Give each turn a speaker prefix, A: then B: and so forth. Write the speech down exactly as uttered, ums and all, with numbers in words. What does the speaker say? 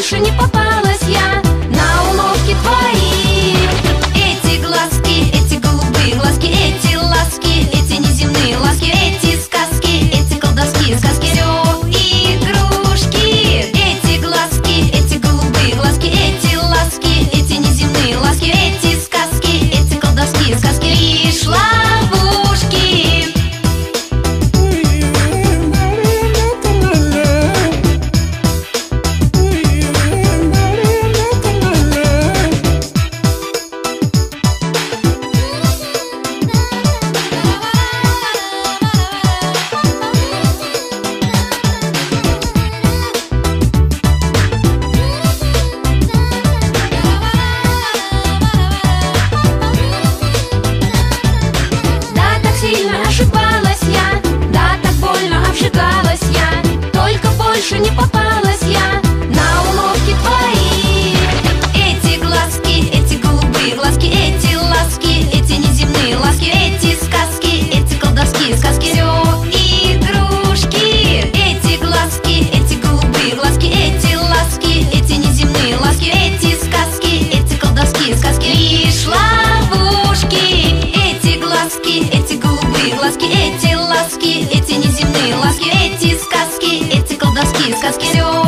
A: больше не попалась я на уловки твои. Эти глазки, эти голубые глазки, эти ласки, эти неземные ласки, эти сказки, эти колдовские сказки, все игрушки. Эти глазки, эти голубые глазки, эти ласки, эти неземные ласки, эти сказки, эти колдовские сказки, лишь ловушки. Ошибалась я, да, так больно обжигалась я, только больше не попалась я на уловки твои. Эти глазки, эти голубые глазки, эти ласки, эти неземные ласки, эти сказки, эти колдовские сказки, все игрушки. Эти глазки, эти голубые глазки, эти ласки, эти неземные ласки, эти сказки, эти колдовские сказки, лишь ловушки. Эти глазки, эти голубые глазки, эти ласки, эти неземные ласки, эти сказки, эти колдовские сказки, все